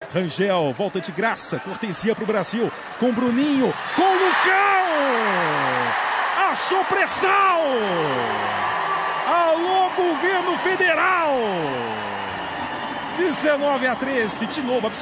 Rangel, volta de graça, cortesia para o Brasil, com Bruninho, com Lucão! Achou pressão! Alô, governo federal! 19-13, de novo,